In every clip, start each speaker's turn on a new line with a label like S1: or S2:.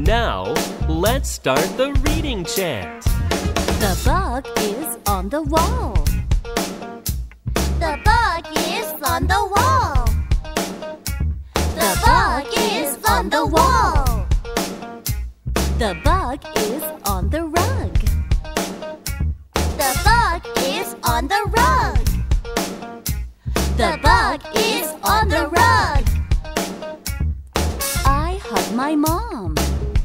S1: Now, let's start the reading chant.
S2: The bug is on the wall.
S3: The bug is on the wall. The bug is on the wall.
S2: The bug is on the rug.
S3: The bug is on the rug. The bug is on the rug.
S2: I hug my mom.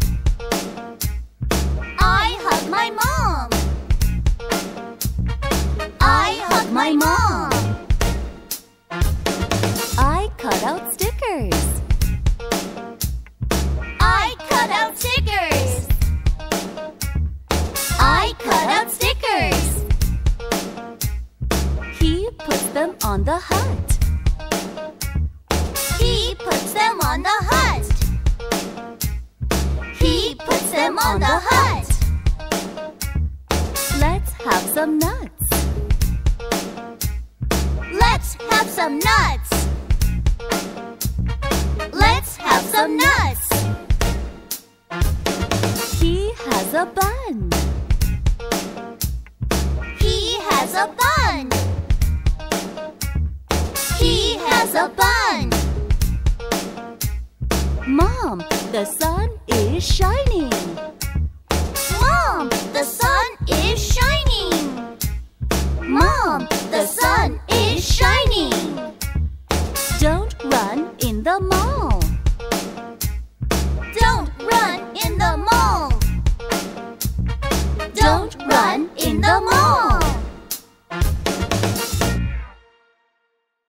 S3: I hug my mom. I hug my mom.
S2: I cut out stickers.
S3: I cut out stickers. I cut out stickers.
S2: He puts them on the hut.
S3: He puts them on the hut. He puts them on the hut.
S2: Let's have some nuts.
S3: Let's have some nuts. Let's have some nuts.
S2: He has a bun.
S3: He has a bun. He has a bun.
S2: Mom, the sun is shining.
S3: Mom, the sun is shining. Mom, the sun is shining.
S2: Don't run in the mall.